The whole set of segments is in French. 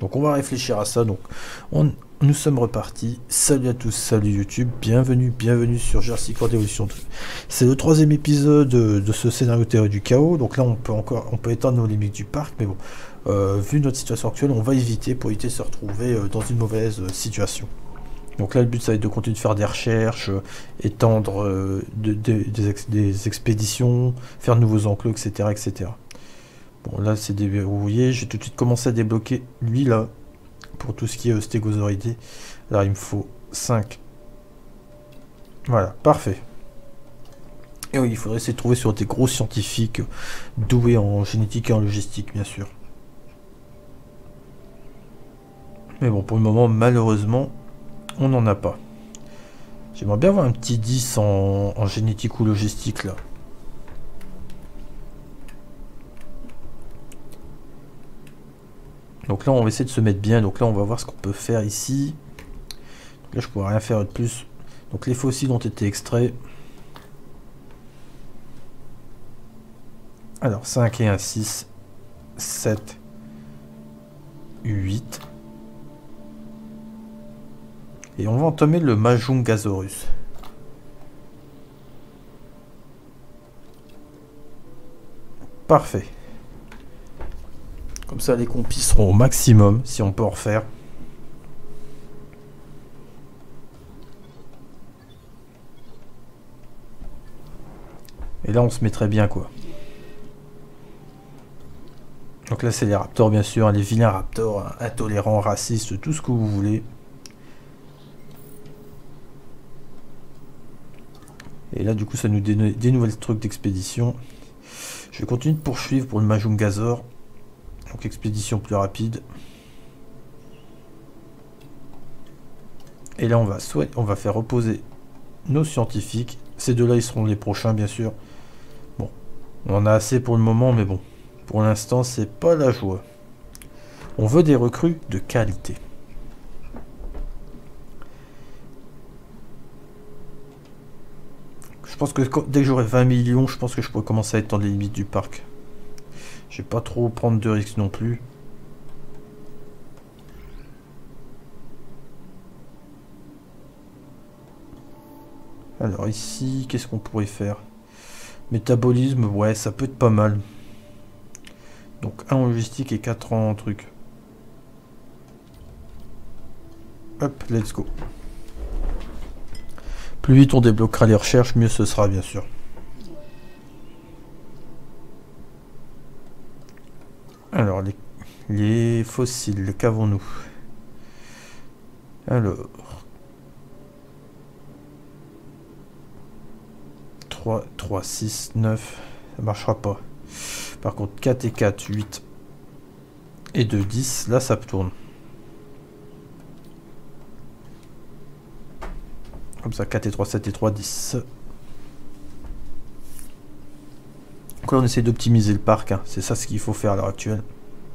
Donc on va réfléchir à ça. Donc nous sommes repartis. Salut à tous, salut YouTube, bienvenue sur Jurassic World Evolution 2. C'est le troisième épisode de ce scénario théorie du chaos. Donc là on peut étendre nos limites du parc, mais bon, vu notre situation actuelle, on va éviter pour éviter de se retrouver dans une mauvaise situation. Donc là le but ça va être de continuer de faire des recherches, étendre des expéditions, faire de nouveaux enclos, etc. etc. Bon là c'est déverrouillé, j'ai tout de suite commencé à débloquer lui là, pour tout ce qui est stégosauridé. Là il me faut 5. Voilà, parfait. Et oui, il faudrait essayer de trouver sur des gros scientifiques doués en génétique et en logistique bien sûr. Mais bon pour le moment malheureusement on n'en a pas. J'aimerais bien avoir un petit 10 en génétique ou logistique là. Donc là on va essayer de se mettre bien, donc là on va voir ce qu'on peut faire ici. Donc là je pourrais rien faire de plus. Donc les fossiles ont été extraits. Alors 5 et 1, 6, 7, 8. Et on va entamer le Majungasaurus. Parfait. Comme ça les compis seront au maximum si on peut en refaire. Et là on se mettrait bien quoi. Donc là c'est les raptors bien sûr, les vilains raptors, intolérants, racistes, tout ce que vous voulez. Et là du coup ça nous donne des nouvelles trucs d'expédition. Je vais continuer de poursuivre pour le Majungasaur. Donc expédition plus rapide. Et là on va faire reposer nos scientifiques. Ces deux là ils seront les prochains bien sûr. Bon, on en a assez pour le moment mais bon. Pour l'instant c'est pas la joie. On veut des recrues de qualité. Je pense que dès que j'aurai 20 millions, je pense que je pourrais commencer à étendre les limites du parc. Je vais pas trop prendre de risques non plus. Alors ici, qu'est-ce qu'on pourrait faire? Métabolisme, ouais, ça peut être pas mal. Donc 1 en logistique et 4 en truc. Hop, let's go. Plus vite on débloquera les recherches, mieux ce sera bien sûr. Alors les fossiles, qu'avons-nous? Alors 3, 6, 9, ça marchera pas. Par contre 4 et 4, 8 et 2, 10, là ça tourne. Comme ça 4 et 3, 7 et 3, 10. Donc là on essaie d'optimiser le parc, hein. C'est ça ce qu'il faut faire à l'heure actuelle.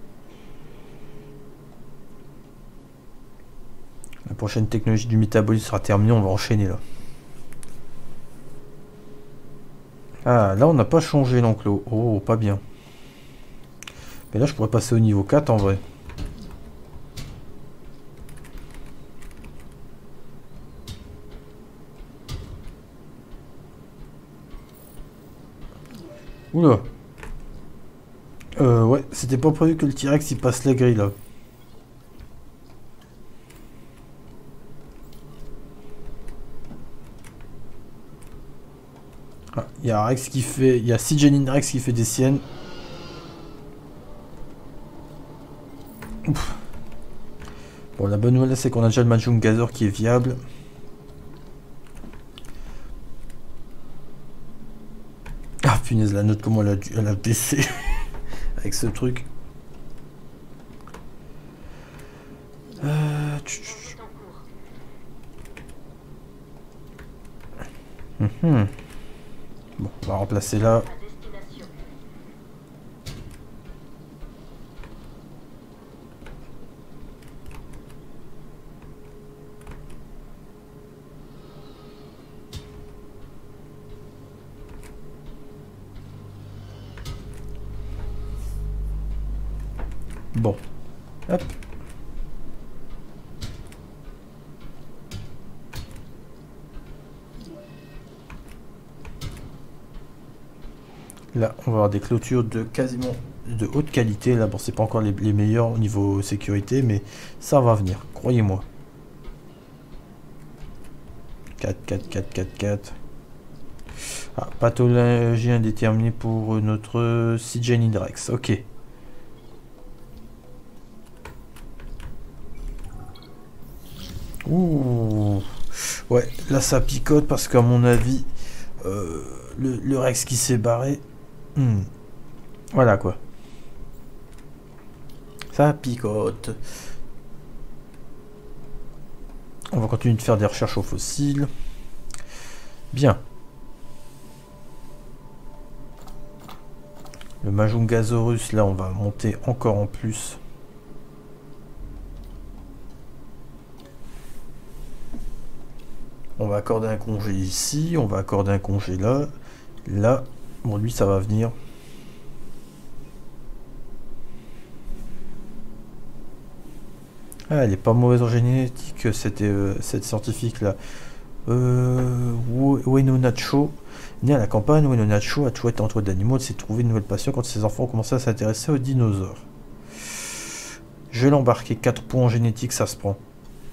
La prochaine technologie du métabolisme sera terminée, on va enchaîner là. Ah, là on n'a pas changé l'enclos. Oh, pas bien. Mais là je pourrais passer au niveau 4 en vrai. Oula. Ouais, c'était pas prévu que le T-Rex il passe la grille là. Ah, il y a Rex qui fait. Il y a Sigenin Rex qui fait des siennes. Ouf. Bon, la bonne nouvelle c'est qu'on a déjà le Majungasaur qui est viable. Ah punaise, la note comment elle a baissé avec ce truc. Bon, on va remplacer là. Bon. Hop. Là, on va avoir des clôtures de quasiment de haute qualité. Là, bon, c'est pas encore les meilleurs au niveau sécurité, mais ça va venir, croyez-moi. 4, 4, 4, 4, 4. Ah, pathologie indéterminée pour notre CJ Nidrex. Ok. Ouh. Ouais, là ça picote parce qu'à mon avis, le Rex qui s'est barré. Voilà quoi. Ça picote. On va continuer de faire des recherches aux fossiles. Bien. Le Majungasaurus, là, on va monter encore en plus. On va accorder un congé ici, on va accorder un congé là. Là, bon, lui, ça va venir. Ah, elle est pas mauvaise en génétique, cette scientifique-là. Ueno Nacho. Né à la campagne, Ueno Nacho a toujours été entouré d'animaux. Elle s'est trouvé une nouvelle passion quand ses enfants ont commencé à s'intéresser aux dinosaures. Je vais l'embarquer. 4 points en génétique, ça se prend.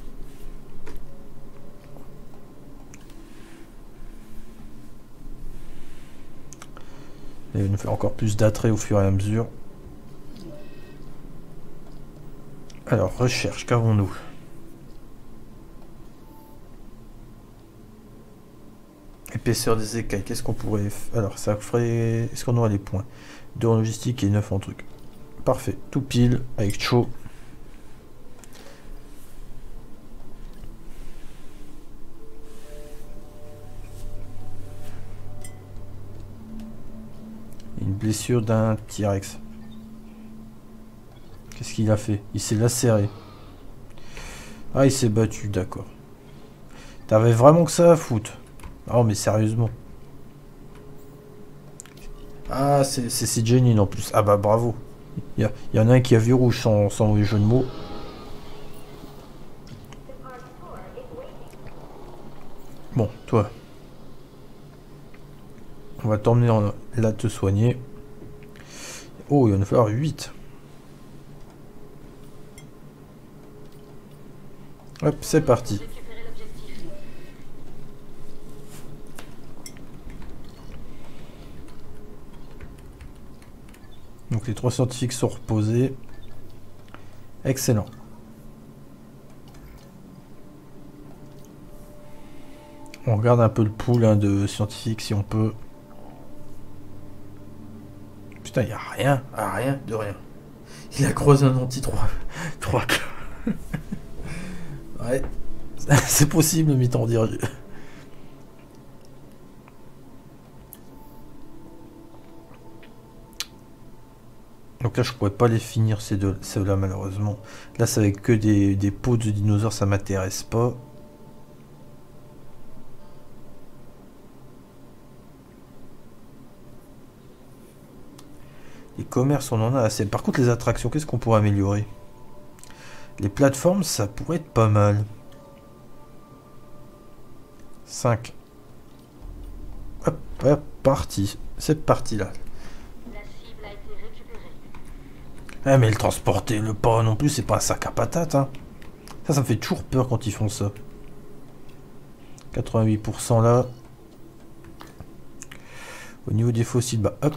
Et il nous fait encore plus d'attrait au fur et à mesure. Alors, recherche, qu'avons-nous? Épaisseur des écailles, qu'est-ce qu'on pourrait... Alors, ça ferait... Est-ce qu'on aura les points? 2 en logistique et 9 en truc. Parfait, tout pile, avec Cho. Une blessure d'un T-Rex. Qu'est-ce qu'il a fait? Il s'est lacéré. Ah, il s'est battu, d'accord. T'avais vraiment que ça à foutre. Oh, mais sérieusement. Ah, c'est Jenny en plus. Ah bah bravo. Il y en a un qui a vu rouge sans mauvais jeu de mots. Bon, toi. On va t'emmener là te soigner. Oh, il va nous falloir 8. Hop, c'est parti. Donc les 3 scientifiques sont reposés. Excellent. On regarde un peu le pool hein, de scientifiques si on peut. Putain, il n'y a rien. Ah, rien de rien. Il a creusé un anti-3. 3. Ouais. C'est possible, mais t'en dire. Donc là, je pourrais pas les finir, ceux-là, malheureusement. Là, c'est avec que des peaux de dinosaures, ça m'intéresse pas. Les commerces, on en a assez. Par contre, les attractions, qu'est-ce qu'on pourrait améliorer? Les plateformes, ça pourrait être pas mal. 5. Hop, hop, parti. C'est parti là. Ah mais le transporter, le pas non plus, c'est pas un sac à patates. Hein. Ça me fait toujours peur quand ils font ça. 88% là. Au niveau des fossiles, bah hop.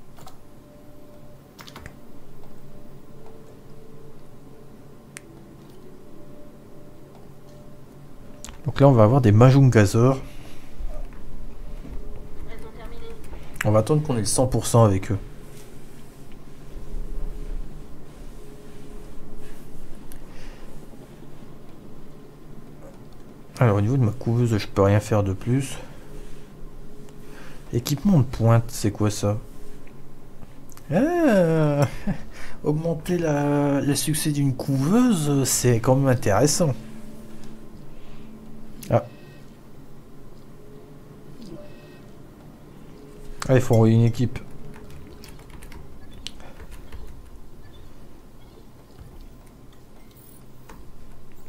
Donc là, on va avoir des Majungasaurs. On va attendre qu'on ait le 100% avec eux. Alors au niveau de ma couveuse, je peux rien faire de plus. Équipement de pointe, c'est quoi ça? Ah, augmenter le succès d'une couveuse, c'est quand même intéressant. Ah. Ah, il faut envoyer une équipe.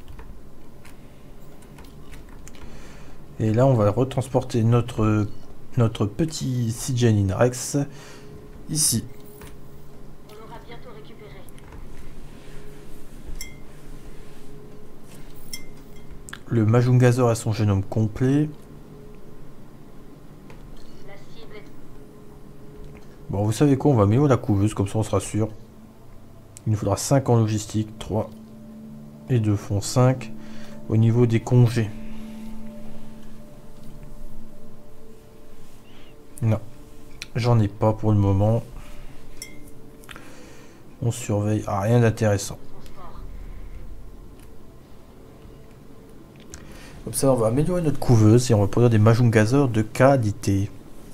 Et là, on va retransporter notre petit Cyganin Rex ici. On l'aura bientôt récupéré. Le Majungasaur a son génome complet. La cible est... Bon, vous savez quoi, on va mettre la couveuse, comme ça on sera sûr. Il nous faudra 5 en logistique, 3 et 2 font 5 au niveau des congés. Non, j'en ai pas pour le moment. On surveille, ah, rien d'intéressant. Comme ça, on va améliorer notre couveuse et on va produire des Majungasaur de qualité.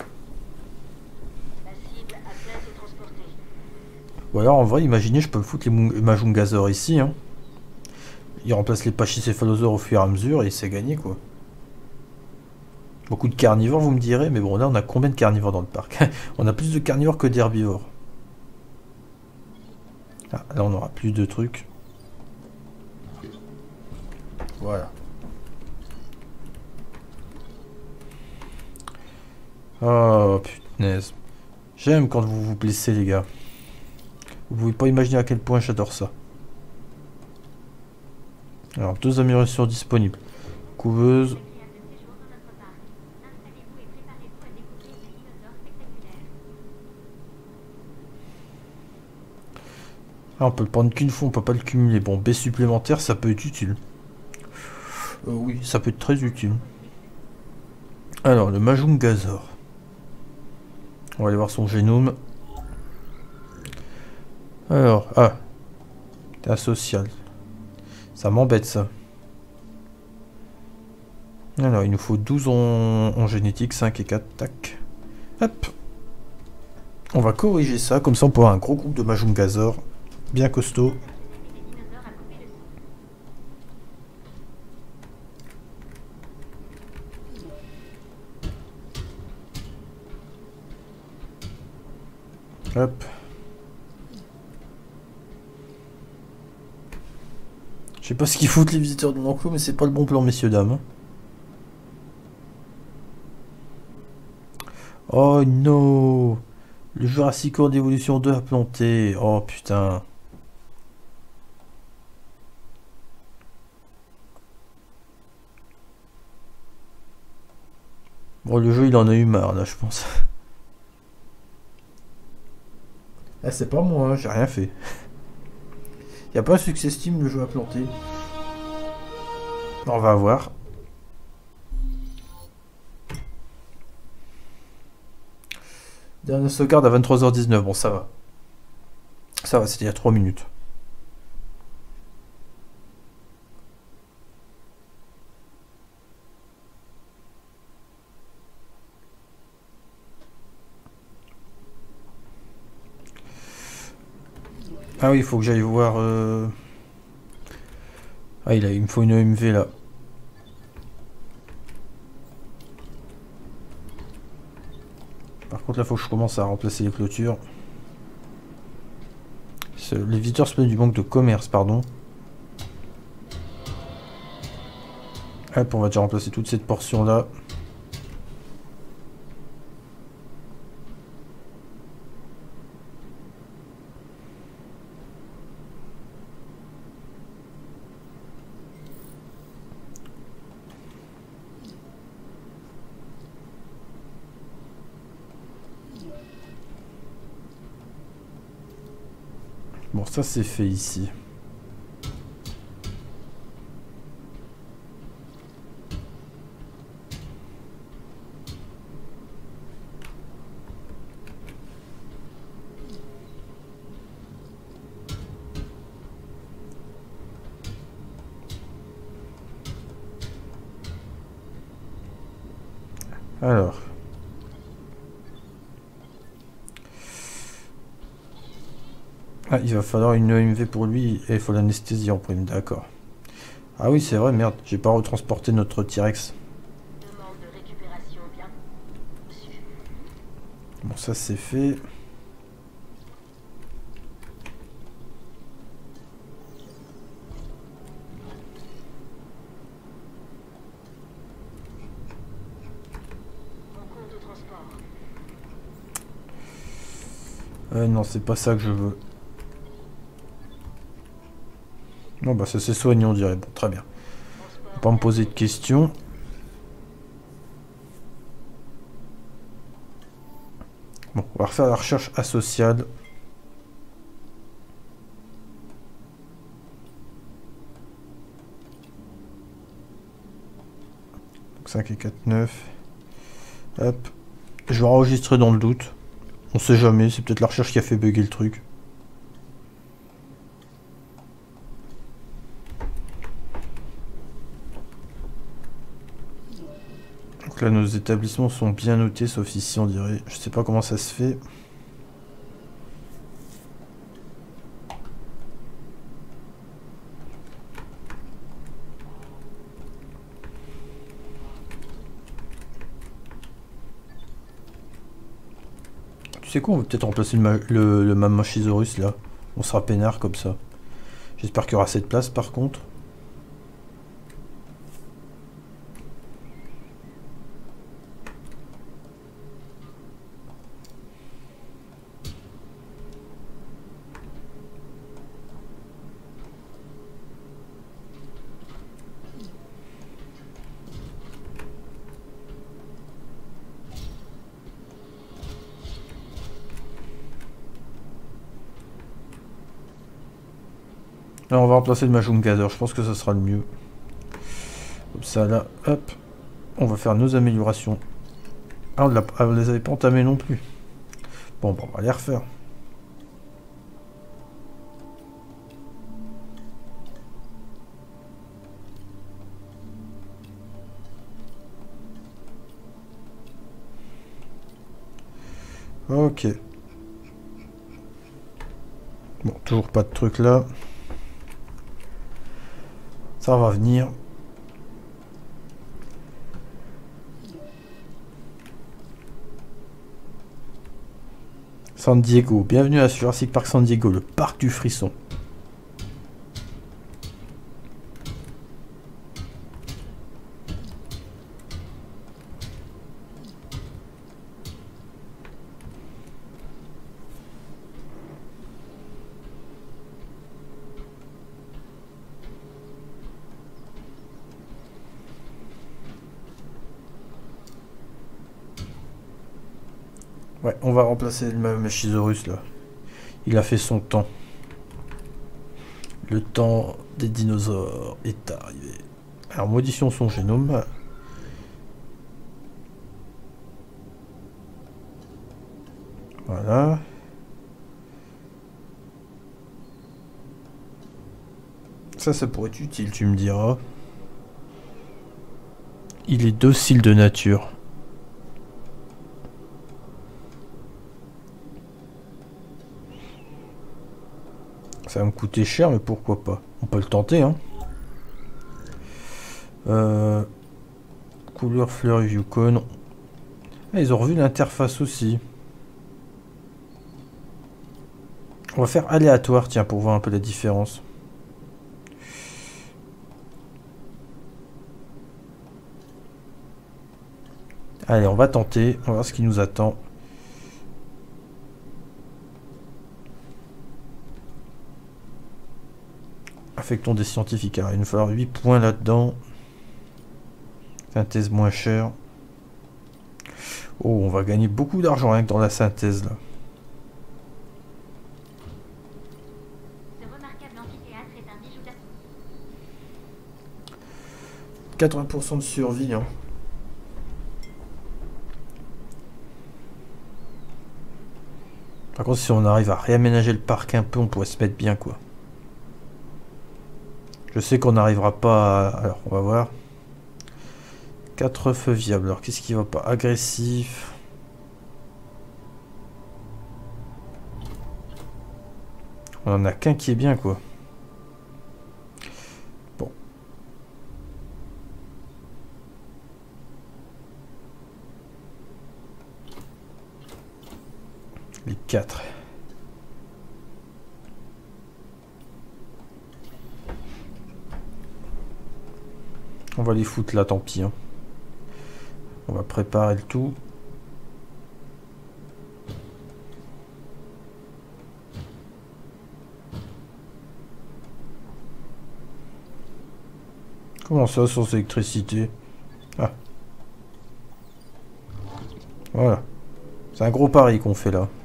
La cible a bien été transportée. Ou alors, en vrai, imaginez, je peux foutre les Majungasaur ici. Hein. Il remplace les Pachycéphalosaures au fur et à mesure et c'est gagné, quoi. Beaucoup de carnivores, vous me direz, mais bon, là, on a combien de carnivores dans le parc? On a plus de carnivores que d'herbivores. Ah, là, on aura plus de trucs. Voilà. Oh, punaise. J'aime quand vous vous blessez, les gars. Vous pouvez pas imaginer à quel point j'adore ça. Alors, 2 améliorations disponibles. Couveuse. Ah, on peut le prendre qu'une fois, on peut pas le cumuler. Bon, B supplémentaire, ça peut être utile. Oui, ça peut être très utile. Alors, le Majungasaur. On va aller voir son génome. Alors, ah. T'es asocial. Ça m'embête, ça. Alors, il nous faut 12 en génétique, 5 et 4. Tac. Hop. On va corriger ça, comme ça on peut avoir un gros groupe de Majungasaur. Bien costaud. Hop. Je sais pas ce qu'ils foutent les visiteurs de mon enclos, mais c'est pas le bon plan, messieurs, dames. Hein. Oh non! Le Jurassic World d'évolution 2 a planté. Oh putain. Bon, le jeu il en a eu marre là, je pense. Ah, c'est pas moi, hein, j'ai rien fait. Y a pas un succès Steam, le jeu a planté. On va voir. Dernière sauvegarde à 23h19, bon ça va. Ça va, c'était il y a 3 minutes. Ah oui, il faut que j'aille voir... Ah, il me faut une EMV là. Par contre, là, faut que je commence à remplacer les clôtures. Les visiteurs se plaignent du manque de commerce, pardon. Hop, on va déjà remplacer toute cette portion là. Bon, ça c'est fait ici. Alors. Ah, il va falloir une EMV pour lui et il faut l'anesthésie en prime, d'accord. Ah oui, c'est vrai, merde, j'ai pas retransporté notre T-Rex. Demande de récupération bien reçue. Bon, ça c'est fait. En cours de transport. Non, c'est pas ça que je veux. Non, bah ça s'est soigné, on dirait. Bon, très bien. Faut pas me poser de questions. Bon, on va refaire la recherche asociale. Donc 5 et 4, 9. Hop. Je vais enregistrer dans le doute. On sait jamais, c'est peut-être la recherche qui a fait bugger le truc. Donc là, nos établissements sont bien notés, sauf ici, on dirait. Je sais pas comment ça se fait. Tu sais quoi, on va peut-être remplacer le Mammochisaurus là. On sera peinard comme ça. J'espère qu'il y aura assez de place par contre. Là, on va remplacer le Majungator, je pense que ça sera le mieux. Comme ça, là, hop. On va faire nos améliorations. Ah, on les avait pas entamées non plus. Bon, on va les refaire. Ok. Bon, toujours pas de truc là. Ça va venir. San Diego. Bienvenue à Jurassic Park San Diego, le parc du frisson. Ouais, on va remplacer le Mammochisaurus là. Il a fait son temps. Le temps des dinosaures est arrivé. Alors, modifions son génome. Voilà. Ça pourrait être utile, tu me diras. Il est docile de nature. Ça va me coûter cher, mais pourquoi pas. On peut le tenter, hein. Couleur fleur Yukon. Ah, ils ont revu l'interface aussi. On va faire aléatoire, tiens, pour voir un peu la différence. Allez, on va tenter. On va voir ce qui nous attend. Affectons des scientifiques. Alors, il nous falloir 8 points là-dedans. Synthèse moins chère. Oh, on va gagner beaucoup d'argent rien que dans la synthèse là. Ce remarquable amphithéâtre est un bijou d'Afrique. 80% de survie, hein. Par contre, si on arrive à réaménager le parc un peu, on pourrait se mettre bien, quoi. Je sais qu'on n'arrivera pas à... Alors, on va voir. 4 feux viables. Alors, qu'est-ce qui va pas? Agressif. On en a qu'un qui est bien, quoi. Bon. Les 4. On va les foutre là, tant pis. Hein. On va préparer le tout. Comment ça, sans électricité? Ah, voilà. C'est un gros pari qu'on fait là.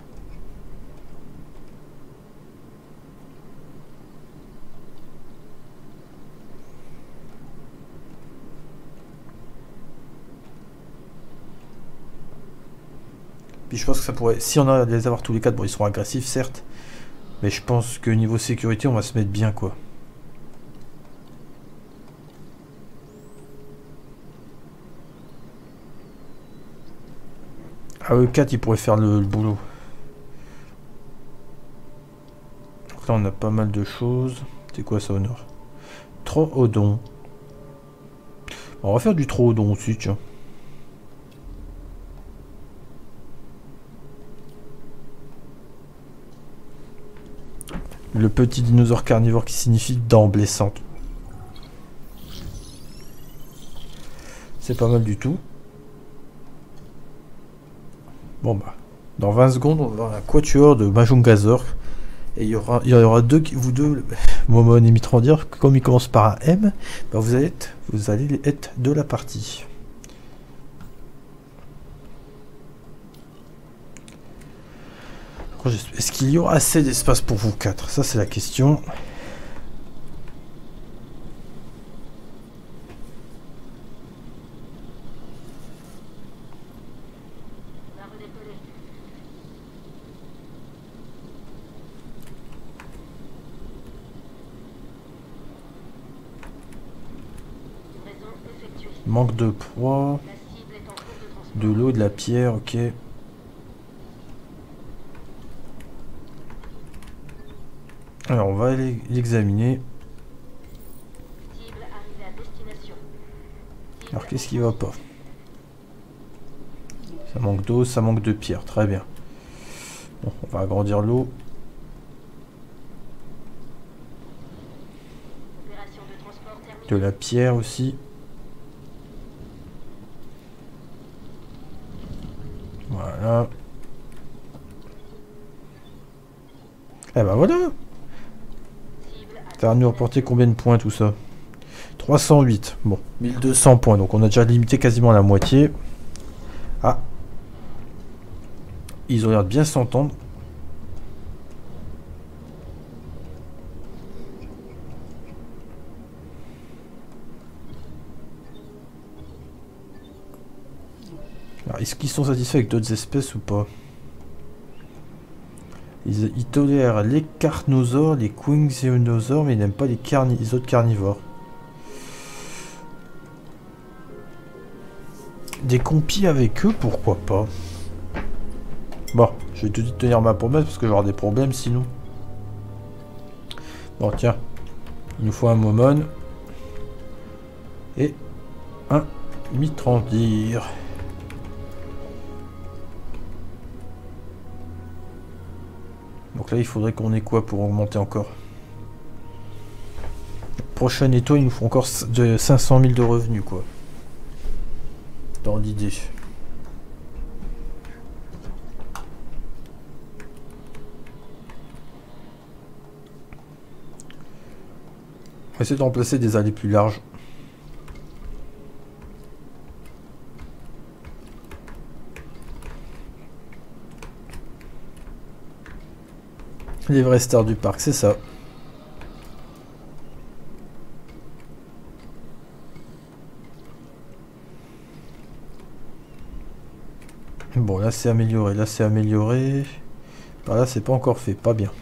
Puis je pense que ça pourrait... Si on a les avoir tous les quatre, bon, ils seront agressifs, certes. Mais je pense que niveau sécurité, on va se mettre bien, quoi. Ah, eux 4, ils pourraient faire le boulot. Donc là, on a pas mal de choses. C'est quoi ça, Honor? Troodon. On va faire du Troodon aussi, tiens. Le petit dinosaure carnivore qui signifie dent blessante. C'est pas mal du tout. Bon bah, dans 20 secondes, on va avoir un quatuor de Majungasaur. Et il y aura vous deux, Momon et Mitrandir, comme il commence par un M, bah vous allez être de la partie. Est-ce qu'il y aura assez d'espace pour vous quatre? Ça c'est la question. Manque de poids, de l'eau, de la pierre, ok. Alors on va aller l'examiner. Alors qu'est-ce qui va pas? Ça manque d'eau, ça manque de pierre, très bien. Bon, on va agrandir l'eau. De la pierre aussi. Voilà. Eh ben voilà. Ça va nous rapporter combien de points tout ça? 308. Bon, 1200 points. Donc on a déjà limité quasiment la moitié. Ah. Ils ont l'air de bien s'entendre. Alors, est-ce qu'ils sont satisfaits avec d'autres espèces ou pas? Ils tolèrent les carnosaures, les quinxénosaures, mais ils n'aiment pas les autres carnivores. Des compis avec eux, pourquoi pas? Bon, je vais tout de suite tenir ma promesse parce que j'aurai des problèmes sinon. Bon, tiens. Il nous faut un Momon. Et un Mitrandir. Donc là, il faudrait qu'on ait quoi pour augmenter encore? Prochain étau, il nous faut encore de 500 000 de revenus, quoi. Dans l'idée. On va essayer de remplacer des allées plus larges. Les vraies stars du parc, c'est ça. Bon, là c'est amélioré, là c'est amélioré. Par là c'est pas encore fait, pas bien.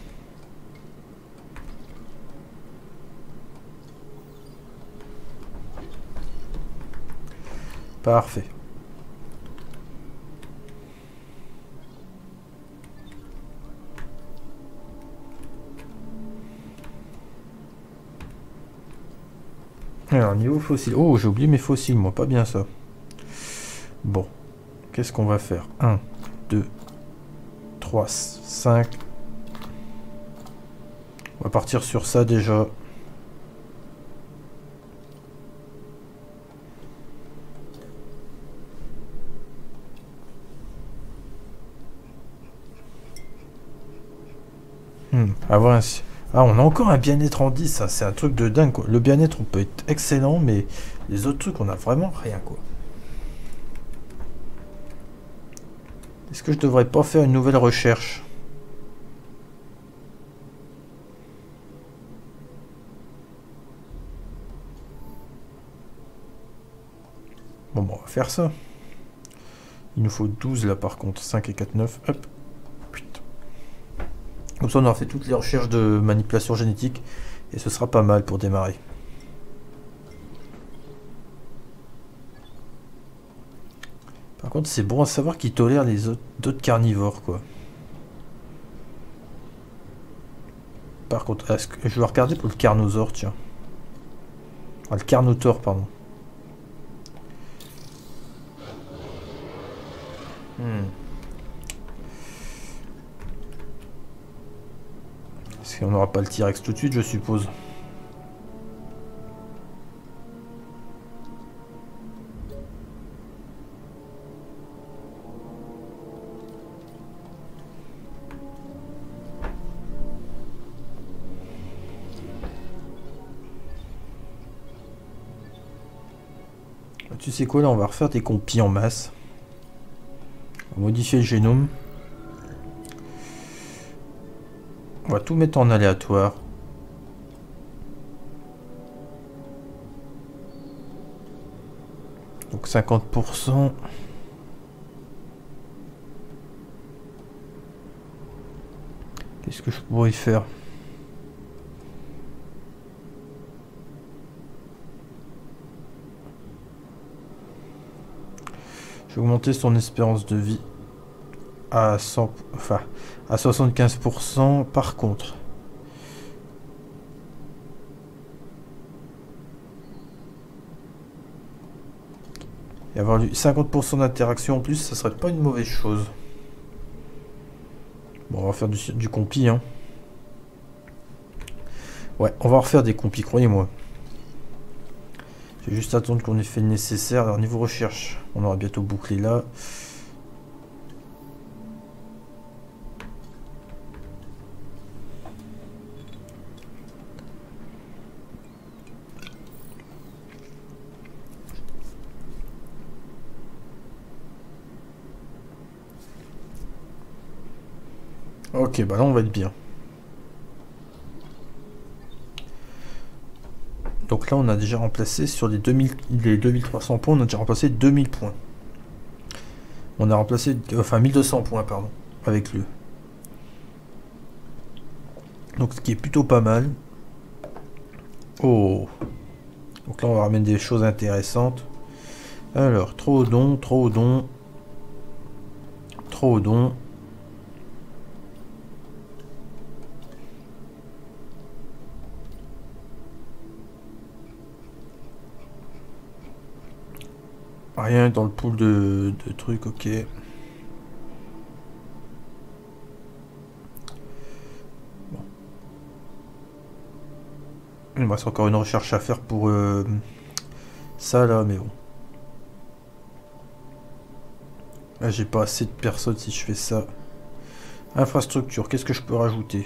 Parfait. Alors, niveau fossile. Oh, j'ai oublié mes fossiles, moi, pas bien ça. Bon. Qu'est-ce qu'on va faire? 1, 2, 3, 5. On va partir sur ça déjà. Avoir Ah, on a encore un bien-être en 10, ça, c'est un truc de dingue, quoi. Le bien-être, on peut être excellent, mais les autres trucs, on a vraiment rien, quoi. Est-ce que je devrais pas faire une nouvelle recherche? Bon, on va faire ça. Il nous faut 12 là par contre. 5 et 4, 9. Hop. Putain. Comme ça on aura fait toutes les recherches de manipulation génétique. Et ce sera pas mal pour démarrer. Par contre c'est bon à savoir qu'ils tolèrent les d'autres carnivores quoi. Par contre, je vais regarder pour le carnosaure tiens. Ah, le carnotaure pardon. Parce qu'on n'aura pas le T-Rex tout de suite, je suppose. Tu sais quoi, là on va refaire des compis en masse. On va modifier le génome. On va tout mettre en aléatoire. Donc 50%. Qu'est-ce que je pourrais y faire? Je vais augmenter son espérance de vie à 100, enfin à 75% par contre. Et avoir eu 50% d'interaction en plus, ça serait pas une mauvaise chose. Bon, on va faire du compi, hein. Ouais, on va refaire des compis, croyez-moi. Je vais juste attendre qu'on ait fait le nécessaire. Alors, niveau recherche, on aura bientôt bouclé là. Ok, bah là on va être bien. Donc là on a déjà remplacé sur les 2300 points, on a déjà remplacé 2000 points. On a remplacé, enfin 1200 points pardon, avec lui. Donc ce qui est plutôt pas mal. Oh. Donc là on va ramener des choses intéressantes. Alors, Troodon, Troodon. Troodon. Rien dans le pool de trucs, ok. Bon. Il me reste encore une recherche à faire pour ça là, mais bon. Là j'ai pas assez de personnes si je fais ça. Infrastructure, qu'est-ce que je peux rajouter?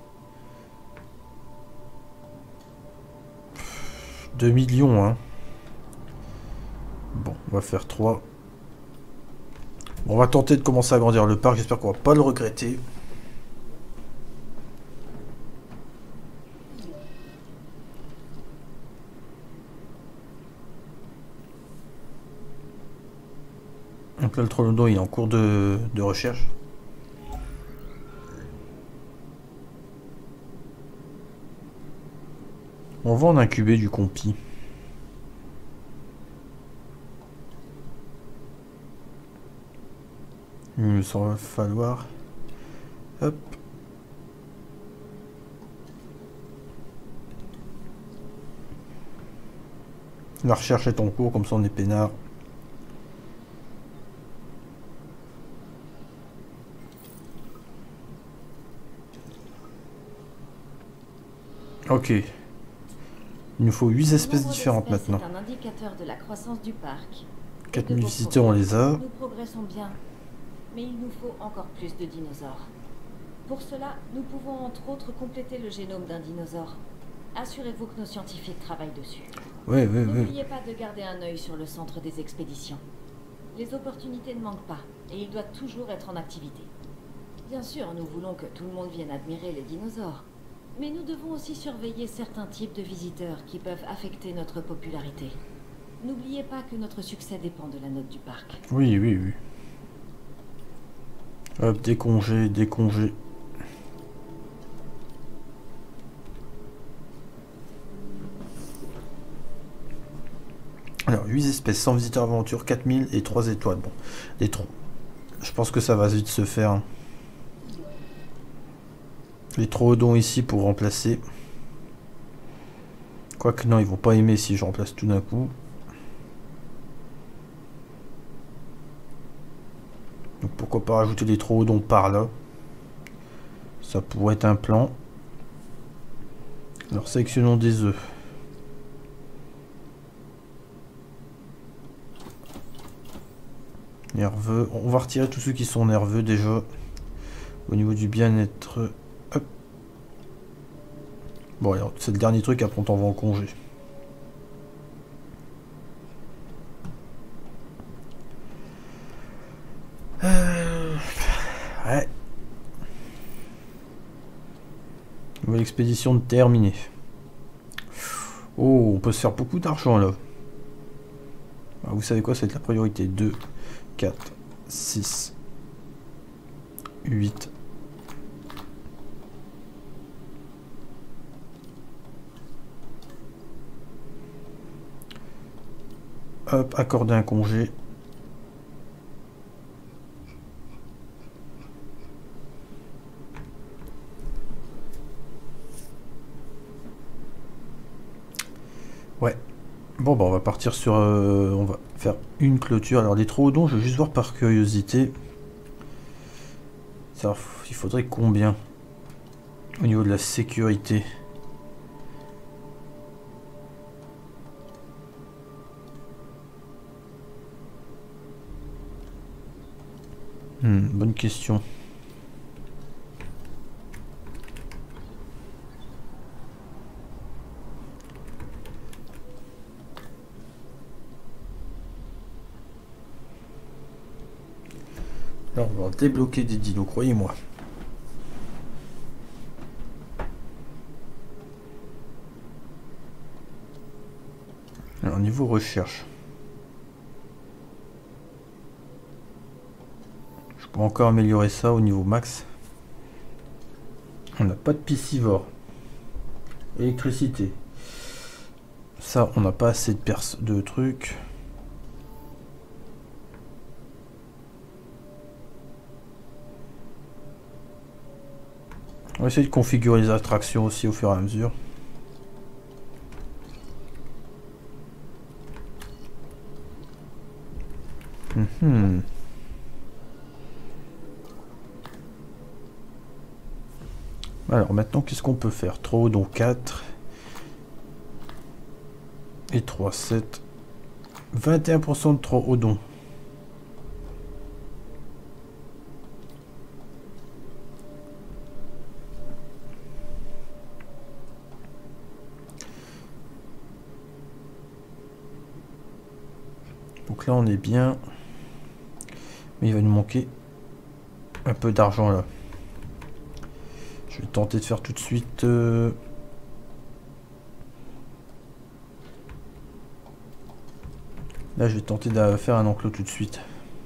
2 millions, hein. Bon, on va faire 3. Bon, on va tenter de commencer à agrandir le parc, j'espère qu'on va pas le regretter. Donc là, le Trollodon il est en cours de recherche. On va en incuber du compi. Il me semble falloir. Hop. La recherche est en cours, comme ça on est peinard. Ok. Il nous faut 8 espèces différentes maintenant. C'est un indicateur de la croissance du parc. 4000 visiteurs, on les a. Nous progressons bien, mais il nous faut encore plus de dinosaures. Pour cela, nous pouvons entre autres compléter le génome d'un dinosaure. Assurez-vous que nos scientifiques travaillent dessus. Oui. N'oubliez pas de garder un œil sur le centre des expéditions. Les opportunités ne manquent pas, et il doit toujours être en activité. Bien sûr, nous voulons que tout le monde vienne admirer les dinosaures. Mais nous devons aussi surveiller certains types de visiteurs qui peuvent affecter notre popularité. N'oubliez pas que notre succès dépend de la note du parc. Oui. Hop, des congés. Alors, 8 espèces, 100 visiteurs aventure, 4000 et 3 étoiles. Bon, les troncs. Je pense que ça va vite se faire. Hein. Les troodons ici pour remplacer. Quoique non, ils vont pas aimer si je remplace tout d'un coup. Donc pourquoi pas rajouter des troodons par là. Ça pourrait être un plan. Alors sélectionnons des œufs. Nerveux. On va retirer tous ceux qui sont nerveux déjà. Au niveau du bien-être. Hop. Bon, alors c'est le dernier truc, après on t'envoie en congé. Ouais. Nouvelle expédition terminée. Oh, on peut se faire beaucoup d'argent là. Ah, vous savez quoi, c'est la priorité. 2, 4, 6, 8. Hop, accorder un congé. Ouais. Bon, bah on va partir sur... on va faire une clôture. Alors, les troodons, je vais juste voir par curiosité. Ça, il faudrait combien au niveau de la sécurité? Bonne question. Alors, on va débloquer des dinos, croyez-moi. Alors, niveau recherche. Je peux encore améliorer ça au niveau max. On n'a pas de piscivore. Électricité. Ça, on n'a pas assez de trucs. On va essayer de configurer les attractions aussi au fur et à mesure. Alors maintenant, qu'est-ce qu'on peut faire? Troodon 4 et 3, 7. 21% de troodon. Donc là on est bien, mais il va nous manquer un peu d'argent là. Je vais tenter de faire tout de suite là je vais tenter de faire un enclos tout de suite.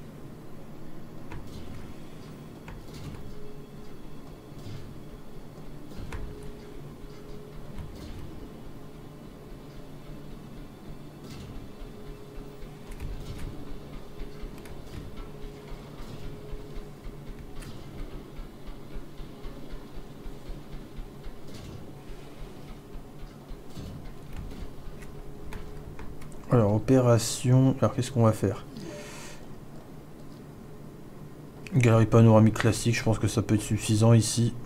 Alors, opération... Alors, qu'est-ce qu'on va faire? Galerie panoramique classique, je pense que ça peut être suffisant ici.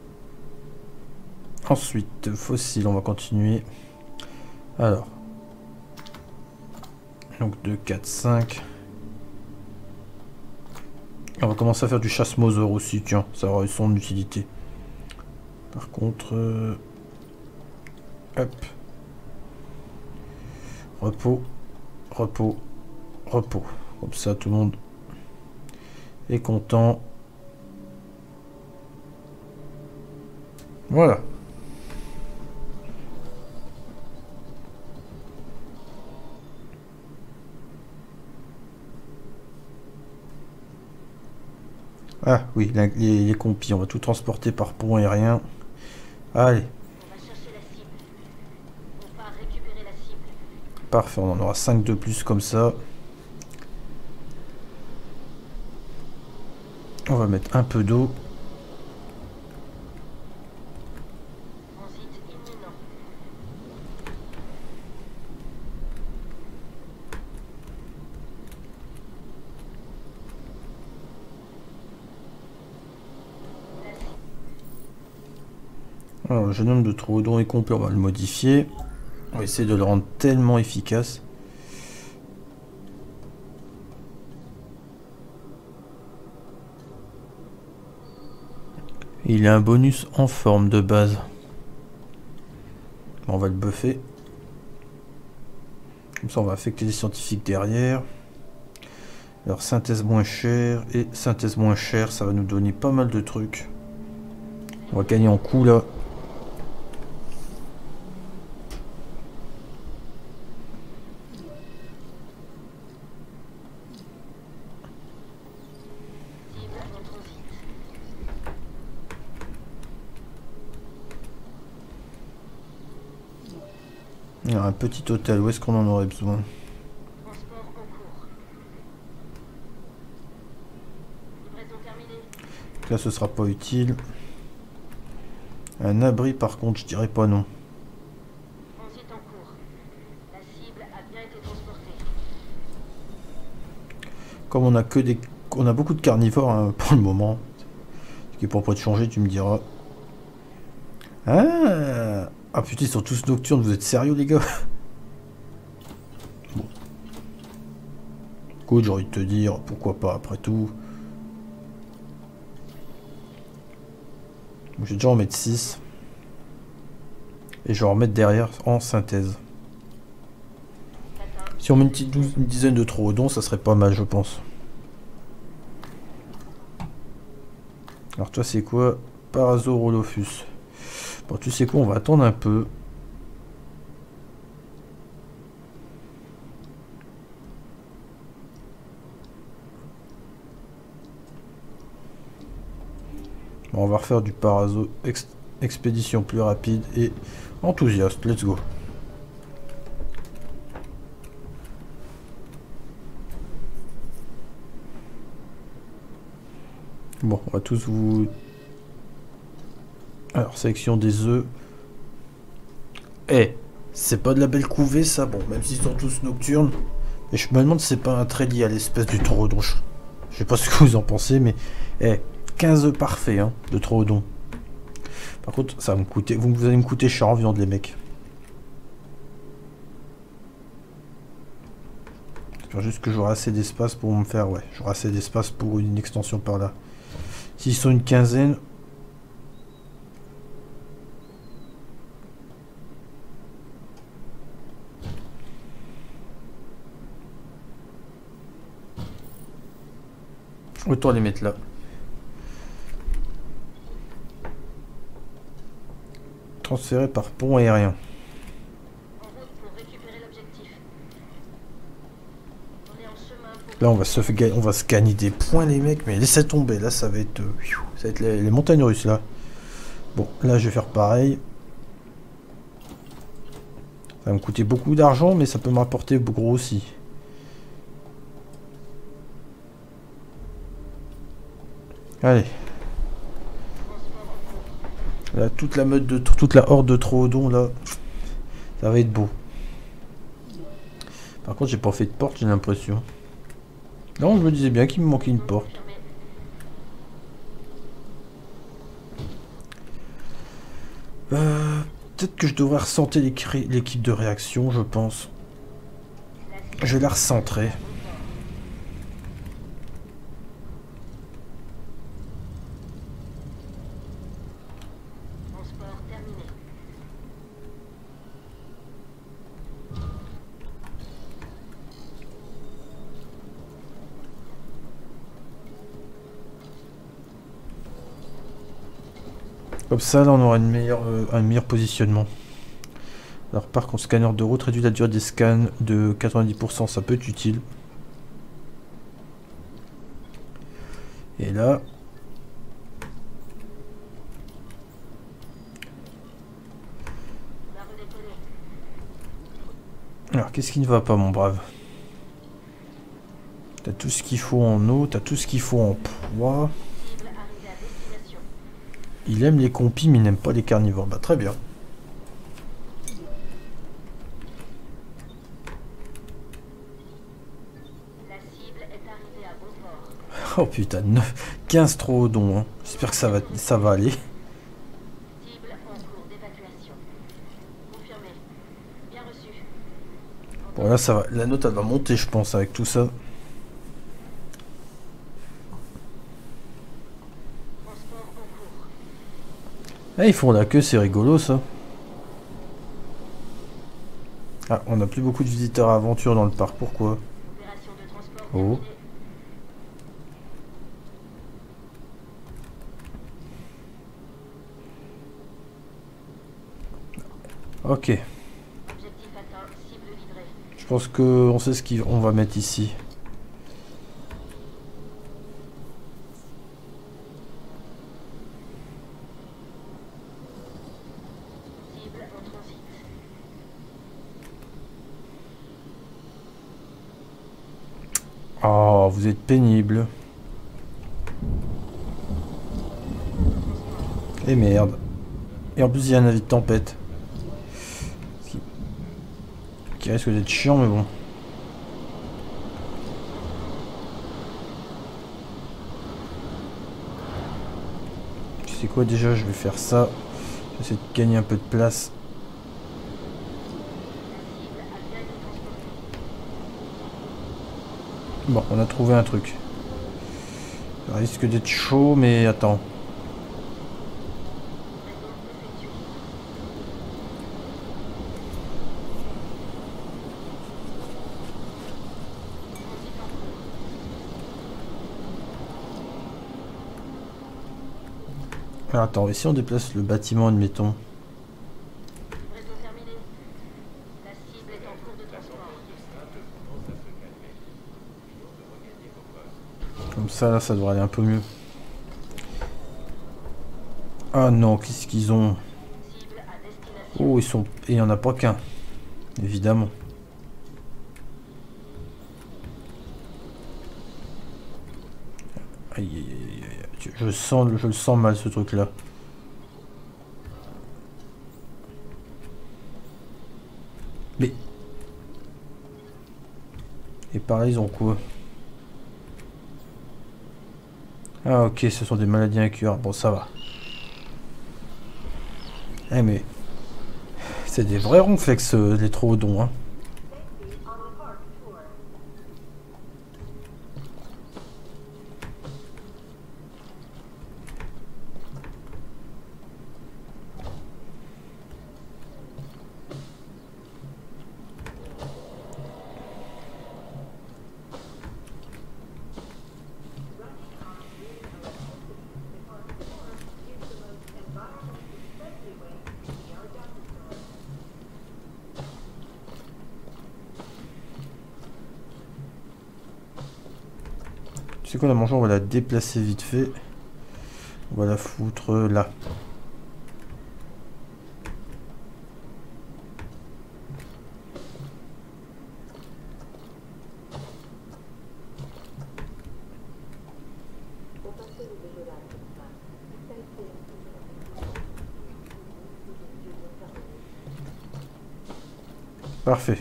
Ensuite, fossile, on va continuer. Alors, Donc 2, 4, 5. On va commencer à faire du chasse-mosaure aussi, tiens, ça aura son utilité. Par contre, hop. Repos, repos, repos. Comme ça, tout le monde est content. Voilà. Ah oui, les compis, on va tout transporter par pont aérien. Allez. On va chercher la cible. On va récupérer la cible. Parfait, on en aura 5 de plus comme ça. On va mettre un peu d'eau. Transit imminent. Alors, le jeune homme de Troodon est complet, on va le modifier. On va essayer de le rendre tellement efficace. Il a un bonus en forme de base. On va le buffer. Comme ça on va affecter les scientifiques derrière. Alors synthèse moins chère et synthèse moins chère, ça va nous donner pas mal de trucs. On va gagner en coût là. Cible en transit. Alors, un petit hôtel, où est-ce qu'on en aurait besoin? Transport en cours. Livraison terminée. Là ce sera pas utile. Un abri par contre, je dirais pas non. Transit en cours. La cible a bien été transportée. Comme on a que des. On a beaucoup de carnivores hein, pour le moment. Ce qui est pour pas de changer, tu me diras. Ah putain, ils sont tous nocturnes, vous êtes sérieux les gars? Bon. Écoute, j'ai envie de te dire, pourquoi pas après tout. Je vais déjà en mettre 6. Et je vais en remettre derrière en synthèse. Si on met une dizaine de Troodons, ça serait pas mal je pense. Alors toi c'est quoi? Parasaurolophus. Bon tu sais quoi, on va attendre un peu. Bon, on va refaire du paraso expédition plus rapide et enthousiaste. Let's go. Bon, on va tous vous... Alors, sélection des œufs. Eh, c'est pas de la belle couvée ça, bon, même s'ils sont tous nocturnes. Et je me demande si c'est pas un trait lié à l'espèce du Troodon. Je sais pas ce que vous en pensez, mais... Eh, 15 œufs parfaits, hein, de Troodon. Par contre, ça va me coûter... Vous allez me coûter cher en viande, les mecs. J'espère juste que j'aurai assez d'espace pour me faire... Ouais, j'aurai assez d'espace pour une extension par là. S'ils sont une quinzaine... Autant les mettre là. Transféré par pont aérien. En route pour récupérer l'objectif. On est en chemin pour... Là on va se gagner des points les mecs, mais laissez tomber, là ça va être les montagnes russes là. Bon, là je vais faire pareil. Ça va me coûter beaucoup d'argent, mais ça peut me rapporter gros aussi. Allez. Là, toute la horde de Troodon là, ça va être beau. Par contre, j'ai pas fait de porte, j'ai l'impression. Non, je me disais bien qu'il me manquait une porte. Peut-être que je devrais ressentir l'équipe de réaction, je pense. Je vais la recentrer. Transport terminé. Comme ça, là, on aura un meilleur positionnement. Alors, par contre, scanner de route réduit la durée des scans de 90%, ça peut être utile. Et là... On a redécollé. Alors, qu'est-ce qui ne va pas, mon brave? T'as tout ce qu'il faut en eau, t'as tout ce qu'il faut en poids. Cible arrivée à destination. Il aime les compis, mais il n'aime pas les carnivores. Bah, très bien. La cible est arrivée à bon port. Oh putain, 15 troodons, hein. J'espère que ça va aller. Cible en cours d'évacuation. Confirmé. Bien reçu. Bon, là, ça va. La note, elle va monter, je pense, avec tout ça. Transport en cours. Ah, ils font la queue, c'est rigolo, ça. Ah, on n'a plus beaucoup de visiteurs à aventure dans le parc. Pourquoi? Opération de transport Oh. terminée. Ok. Objectif atteint. Cible livrée. Je pense qu'on sait ce qu'on va mettre ici. Cible en transit. Oh, vous êtes pénible. Et merde. Et en plus, il y a un avis de tempête. Qui risque d'être chiant, mais bon. Tu sais quoi, déjà, je vais faire ça. Je vais essayer de gagner un peu de place. La cible a bien été transportée. Bon, on a trouvé un truc. Ça risque d'être chaud, mais attends. Réponse effectuée. Transit en cours. Alors, attends, et si on déplace le bâtiment, admettons. Livraison terminée. La cible est en cours de transport. Comme ça, là, ça devrait aller un peu mieux. Ah non, qu'est-ce qu'ils ont? Cible à destination. Oh, ils sont... Et il n'y en a pas qu'un. Évidemment. Aïe, aïe, aïe, aïe. Je le sens mal, ce truc-là. Mais... Et par là, ils ont quoi? Ah ok, ce sont des maladies incurables. Bon, ça va. Eh mais... C'est des vrais ronflex, les troodons, hein. Tu sais quoi, la mangeant, on va la déplacer vite fait. On va la foutre là. Parfait.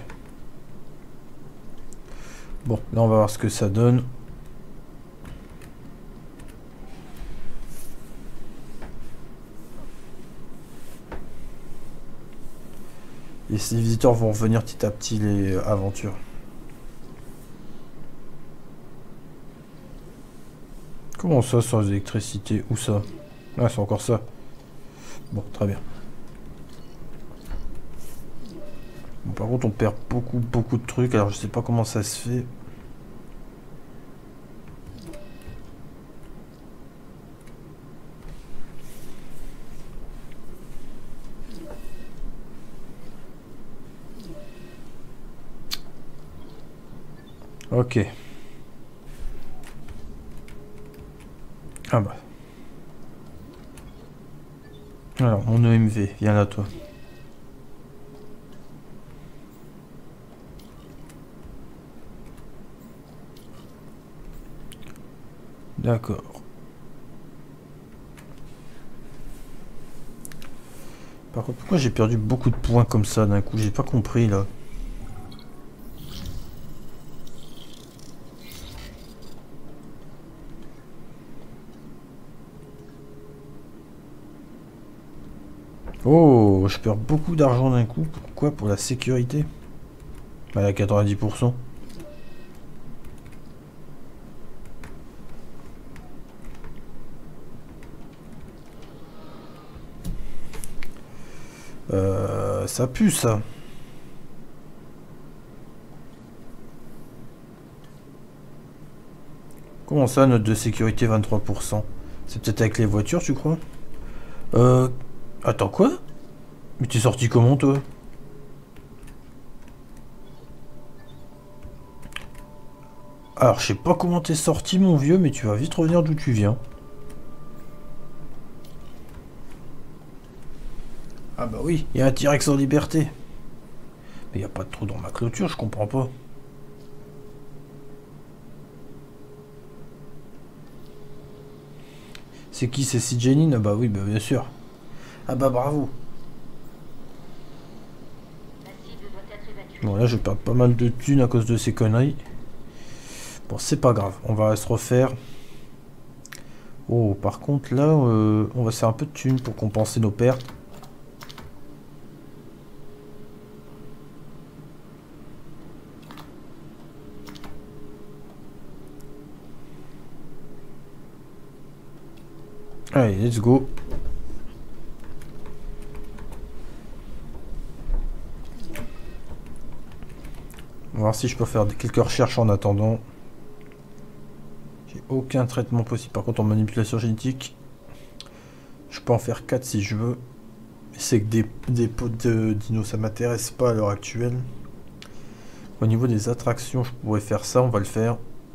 Bon, là on va voir ce que ça donne. Et ces visiteurs vont revenir petit à petit les aventures. Comment ça, sans électricité? Où ça? Ah, c'est encore ça. Bon, très bien. Bon, par contre, on perd beaucoup de trucs. Alors, je sais pas comment ça se fait. Ok. Ah bah. Alors, mon EMV, viens là, toi. D'accord. Par contre, pourquoi j'ai perdu beaucoup de points comme ça d'un coup? J'ai pas compris, là. Oh, je perds beaucoup d'argent d'un coup. Pourquoi? Pour la sécurité? Bah, à 90%. Ça pue, ça. Comment ça, note de sécurité 23%? C'est peut-être avec les voitures, tu crois? Euh... Attends, quoi? Mais t'es sorti comment, toi? Alors, je sais pas comment t'es sorti, mon vieux, mais tu vas vite revenir d'où tu viens. Ah bah oui, il y a un T-Rex en liberté. Mais il a pas de trou dans ma clôture, je comprends pas. C'est qui? C'est si Jenny? Ah bah oui, bah bien sûr. Ah bah bravo. La cible doit être évacuée. Bon là je perds pas mal de thunes à cause de ces conneries. Bon c'est pas grave, on va se refaire. Oh par contre là on va se faire un peu de thunes pour compenser nos pertes. Allez, let's go. On va voir si je peux faire quelques recherches en attendant. J'ai aucun traitement possible. Par contre en manipulation génétique, je peux en faire 4 si je veux. Mais c'est que des pots de dinos, ça m'intéresse pas à l'heure actuelle. Au niveau des attractions, je pourrais faire ça, on va le faire.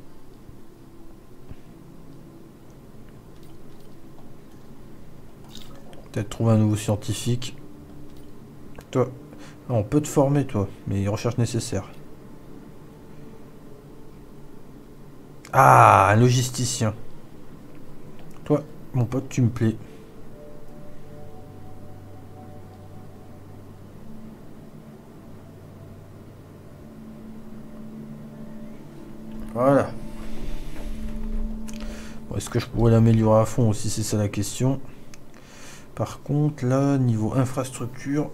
Peut-être trouver un nouveau scientifique. Toi, on peut te former, toi, mais recherche nécessaire. Ah, un logisticien. Toi, mon pote, tu me plais. Voilà. Bon, est-ce que je pourrais l'améliorer à fond aussi, c'est ça la question. Par contre, là, niveau infrastructure...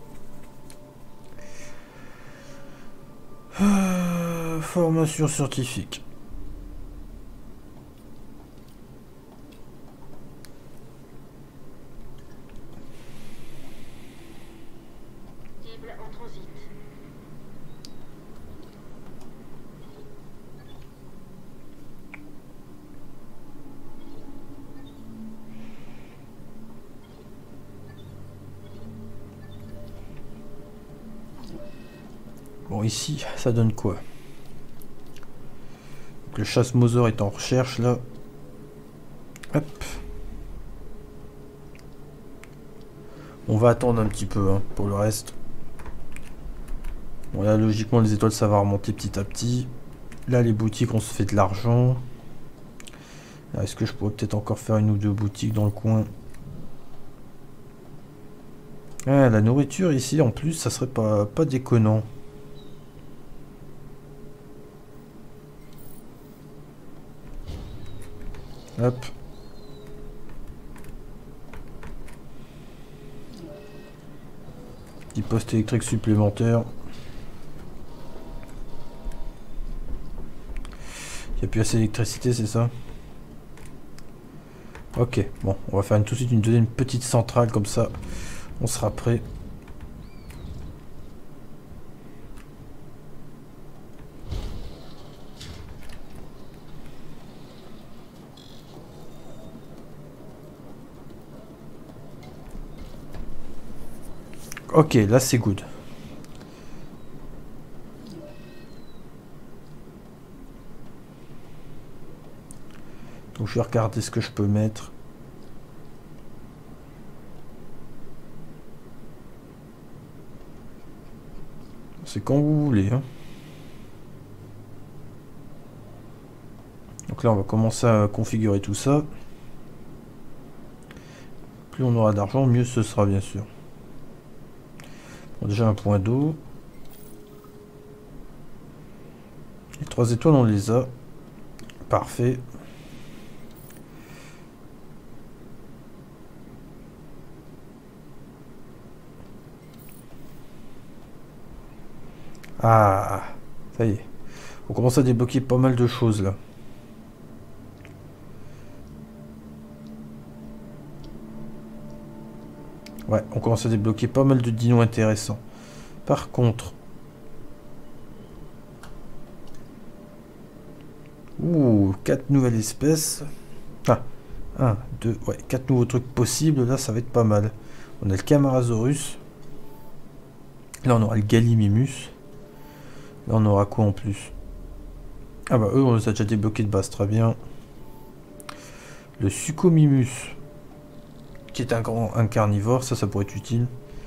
formation scientifique. Cible en transit. Bon, ici, ça donne quoi? Donc, le chasse-mosaure est en recherche, là. Hop. On va attendre un petit peu hein, pour le reste. Bon, là, logiquement, les étoiles, ça va remonter petit à petit. Là, les boutiques, on se fait de l'argent. Est-ce que je pourrais peut-être encore faire une ou deux boutiques dans le coin? Ah, la nourriture ici, en plus, ça serait pas déconnant. Hop. Petit poste électrique supplémentaire. Il n'y a plus assez d'électricité, c'est ça? Ok, bon, on va faire tout de suite une deuxième petite centrale, comme ça, on sera prêt. Ok, là c'est good. Donc je vais regarder ce que je peux mettre. C'est quand vous voulez. Hein. Donc là on va commencer à configurer tout ça. Plus on aura d'argent, mieux ce sera bien sûr. Bon, déjà un point d'eau. Les 3 étoiles on les a. Parfait. Ah, ça y est. On commence à débloquer pas mal de choses là. Ouais, on commence à débloquer pas mal de dinos intéressants. Par contre... Ouh, 4 nouvelles espèces. Ah, 1, 2, ouais, 4 nouveaux trucs possibles. Là, ça va être pas mal. On a le Camarasaurus. Là, on aura le Gallimimus. Là, on aura quoi en plus? Ah bah, eux, on les a déjà débloqués de base, très bien. Le Suchomimus, qui est un carnivore, ça pourrait être utile.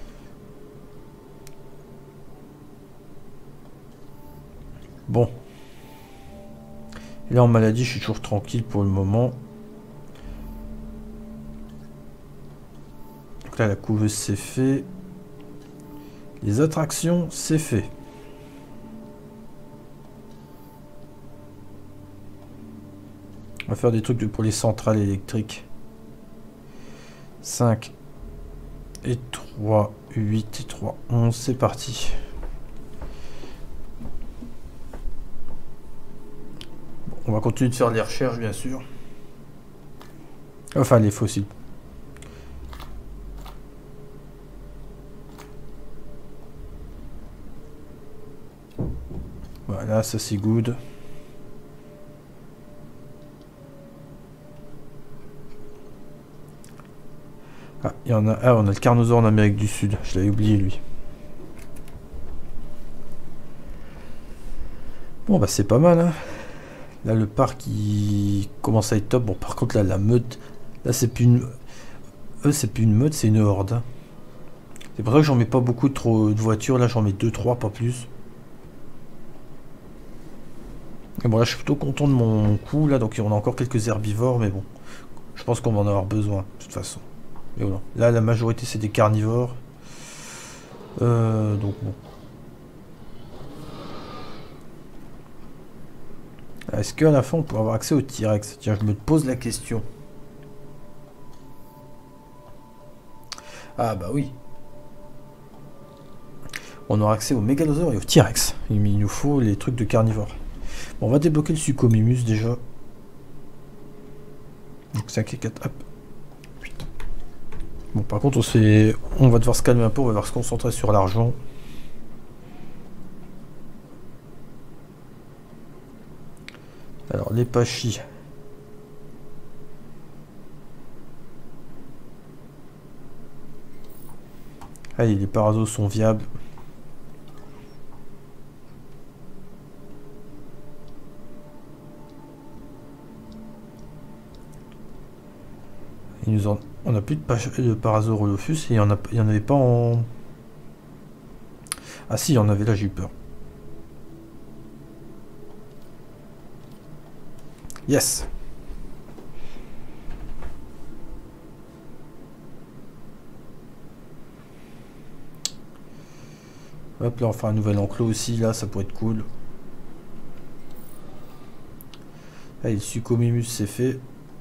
Bon. Et là, en maladie, je suis toujours tranquille pour le moment. Donc là, la couveuse, c'est fait. Les attractions, c'est fait. On va faire des trucs pour les centrales électriques. 5 et 3, 8 et 3, 11, c'est parti. Bon, on va continuer de faire des recherches, bien sûr. Enfin, les fossiles. Voilà, ça c'est good. Ah, il y en a. Ah, on a le Carnosaure en Amérique du Sud. Je l'avais oublié, lui. Bon, bah, c'est pas mal, hein. Là, le parc, il commence à être top. Bon, par contre, là, la meute. Là, c'est plus une. Eux, c'est plus une meute, c'est une horde. Hein. C'est pour ça que j'en mets pas beaucoup de voitures. Là, j'en mets 2-3, pas plus. Et bon, là, je suis plutôt content de mon coup. Là, donc, on a encore quelques herbivores, mais bon. Je pense qu'on va en avoir besoin, de toute façon. Mais voilà. Là, la majorité, c'est des carnivores. Donc, bon. Est-ce qu'à la fin, on pourra avoir accès au T-Rex? Tiens, je me pose la question. Ah, bah oui. On aura accès au Mégalosaure et au T-Rex. Il nous faut les trucs de carnivores. Bon, on va débloquer le Suchomimus, déjà. Donc, 5 et 4, hop. Bon, par contre, on va devoir se calmer un peu, on va devoir se concentrer sur l'argent. Alors, les pachis. Allez, les Parasos sont viables. On n'a plus de Parasaurolophus et il y en avait pas en... Ah si, il y en avait là, j'ai eu peur. Yes. Hop là, on fera un nouvel enclos aussi, là, ça pourrait être cool. Allez, le Suchomimus, c'est fait.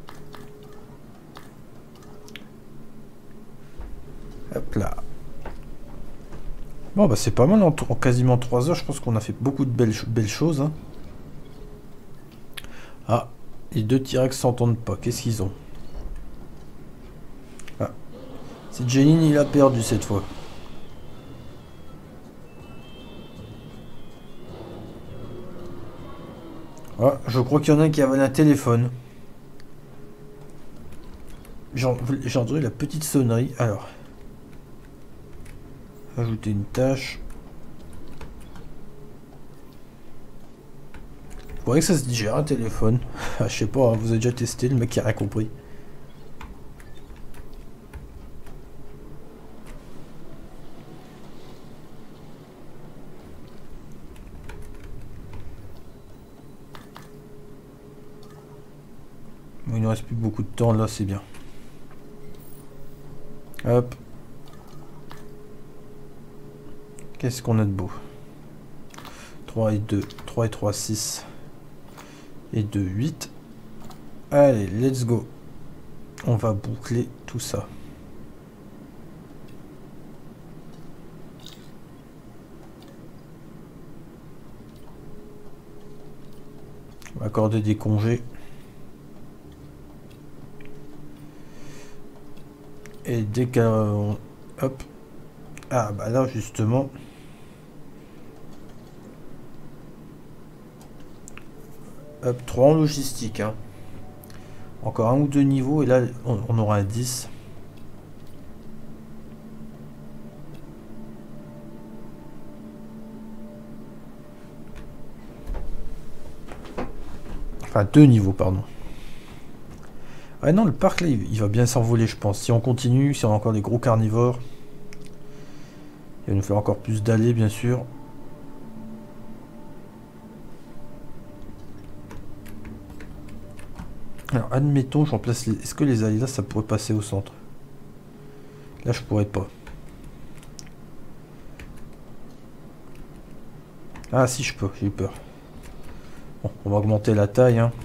Hop là. Bon, bah c'est pas mal, en quasiment 3 heures, je pense qu'on a fait beaucoup de belles choses. Hein. Ah, les 2 T-Rex s'entendent pas, qu'est-ce qu'ils ont? C'est Janine, il a perdu cette fois. Ah, je crois qu'il y en a un qui avait un téléphone. J'ai entendu la petite sonnerie. Alors. Ajouter une tâche. Vous voyez que ça se digère un téléphone. Je sais pas, hein, vous avez déjà testé, le mec qui a rien compris. Bon, il ne reste plus beaucoup de temps là, c'est bien. Hop. Qu'est-ce qu'on a de beau? 3 et 2, 3 et 3, 6. Et 2, 8. Allez, let's go. On va boucler tout ça. On va accorder des congés. Et dès qu'on... Hop. Ah bah là justement... Hop, 3 en logistique. Hein. Encore un ou deux niveaux et là on aura un 10. Enfin 2 niveaux pardon. Ah non, le parc là il va bien s'envoler je pense. Si on continue, si on a encore des gros carnivores. Il va nous faire encore plus d'allées bien sûr. Alors admettons, je remplace les... Est-ce que les allées là ça pourrait passer au centre? Là je pourrais pas. Ah si je peux, j'ai eu peur. Bon, on va augmenter la taille hein.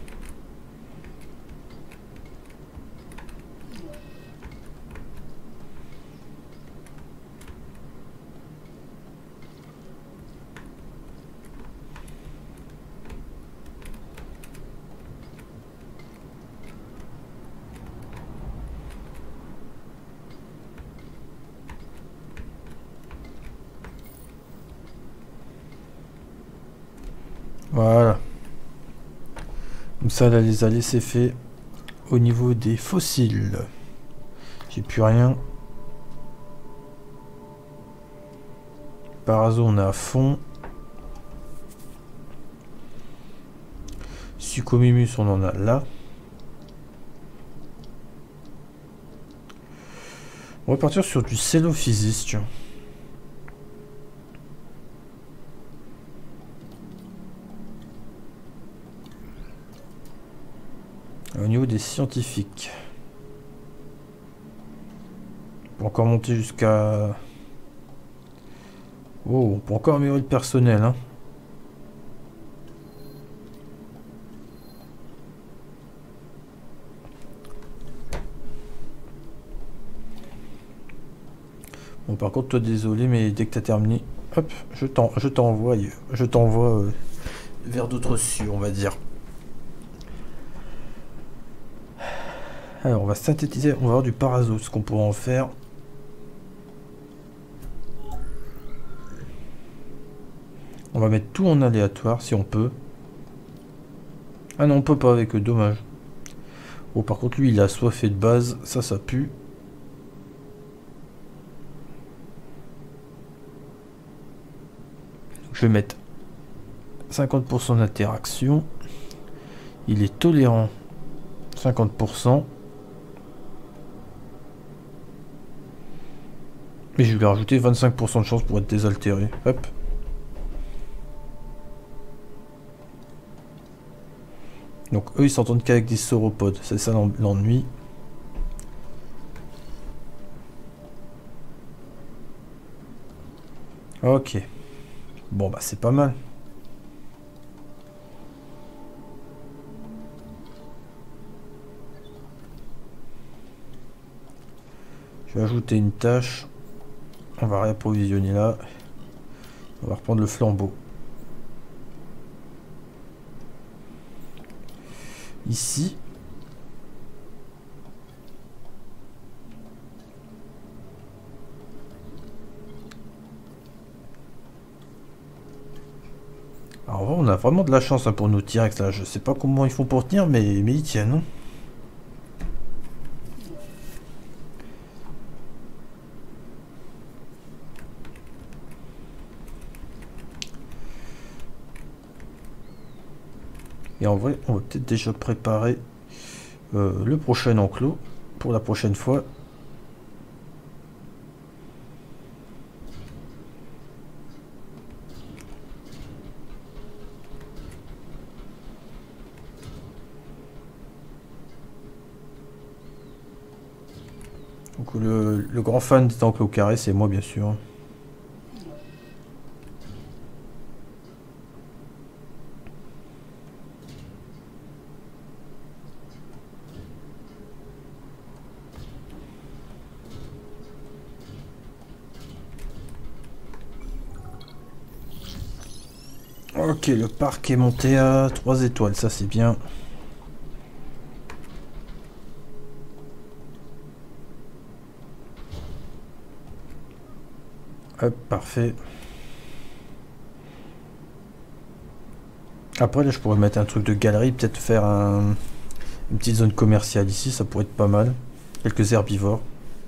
Voilà. Comme ça, là, les allées, c'est fait. Au niveau des fossiles, j'ai plus rien. Parazo, on est à fond. Suchomimus, on en a là. On va partir sur du Cellophysis, tiens. Au niveau des scientifiques, on peut encore monter jusqu'à... Oh, on peut encore améliorer le personnel, hein. Bon, par contre, toi, désolé, mais dès que tu as terminé, hop, je t'envoie vers d'autres cieux, on va dire. Alors, on va synthétiser, on va avoir du Parazo, ce qu'on pourra en faire. On va mettre tout en aléatoire, si on peut. Ah non, on peut pas avec eux, dommage. Bon, par contre, lui, il a assoiffé de base, ça pue. Je vais mettre 50% d'interaction. Il est tolérant 50%. Mais je vais lui rajouter 25% de chance pour être désaltéré. Hop. Donc eux ils s'entendent qu'avec des sauropodes. C'est ça l'ennui. Ok. Bon bah c'est pas mal. Je vais ajouter une tâche. On va réapprovisionner là. On va reprendre le flambeau. Ici. Alors, on a vraiment de la chance hein, pour nos T-Rex là. Je sais pas comment ils font pour tenir, mais ils tiennent. Hein. Et en vrai, on va peut-être déjà préparer le prochain enclos pour la prochaine fois. Donc le grand fan des enclos carrés, c'est moi bien sûr. Ok, le parc est monté à 3 étoiles, ça c'est bien. Hop, parfait. Après là je pourrais mettre un truc de galerie, peut-être faire une petite zone commerciale ici, ça pourrait être pas mal. Quelques herbivores.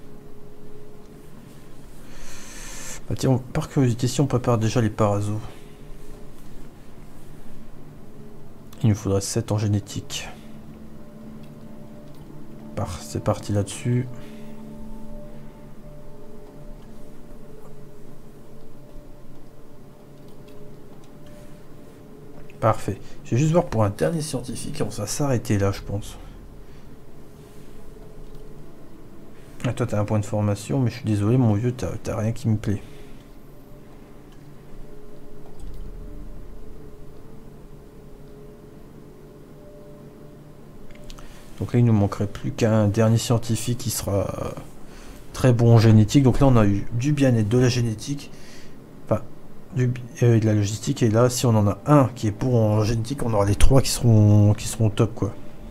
Bah, tiens, par curiosité, si on prépare déjà les parasos. Il nous faudrait 7 en génétique. C'est parti là-dessus. Parfait. Je vais juste voir pour un dernier scientifique et on va s'arrêter là, je pense. Ah, toi, t'as un point de formation, mais je suis désolé, mon vieux, t'as rien qui me plaît. Donc là, il nous manquerait plus qu'un dernier scientifique qui sera très bon en génétique. Donc là, on a eu du bien-être, de la génétique, enfin, de la logistique. Et là, si on en a un qui est bon en génétique, on aura les 3 qui seront top, quoi.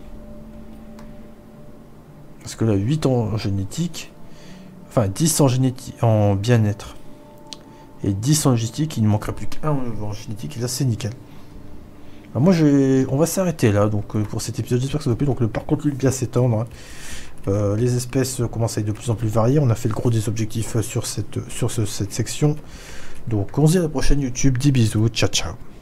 Parce que là, 8 en génétique, enfin 10 en génétique, en bien-être, et 10 en logistique, il ne manquerait plus qu'un en génétique, et là, c'est nickel. Alors moi, on va s'arrêter là, donc pour cet épisode, j'espère que ça vous a plu. Donc le parc continue de bien s'étendre. Hein. Les espèces commencent à être de plus en plus variées. On a fait le gros des objectifs sur cette section. Donc on se dit à la prochaine YouTube. 10 bisous, ciao ciao.